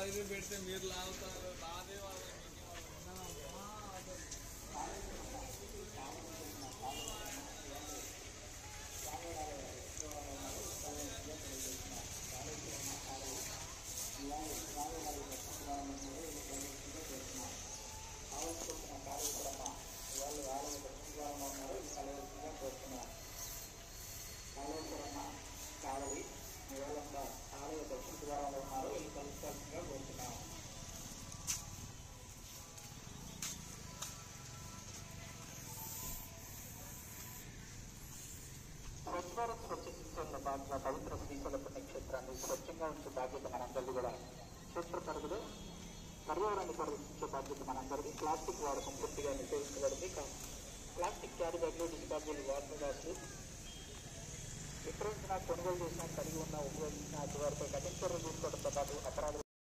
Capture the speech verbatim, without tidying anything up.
అయితే పెడితే మీరు లాగుతారు నాదే వాళ్ళు ఆలోచించిన కార్యక్రమ వాళ్ళు ఆలయ దర్శనం ఉన్నారు ఈ కలవలసిందిగా కోరుతున్నారు. కాళేశ్వరమ్మ కావలి వాళ్ళంతా ఆలయ దర్శన ద్వారంలో ఉన్నారు వీళ్ళు కలుసుకోవాల్సిందిగా కోరుతున్నాము. స్వచ్ఛ భారత్ స్వచ్ఛ శిక్షణలో భాగంగా పవిత్ర శ్రీశైల పుణ్యక్షేత్రాన్ని స్వచ్ఛంగా ఉంచే బాధ్యత మనందరిది కూడా. క్షేత్ర పరిధిలో పర్యావరణాన్ని పరిరక్షించే బాధ్యత మనందరిది. ప్లాస్టిక్ వాడకం పూర్తిగా నిషేధించబడింది. ప్లాస్టిక్ క్యారీ బ్యాగ్లు, డిస్పాజబుల్ వాటర్ గ్లాసులు ఎక్కడైనా కొనుగోలు చేసినా కలిగి ఉన్న ఉపయోగించిన వారిపై కఠిన చర్యలు తీసుకోవడంతో పాటు అపరాధ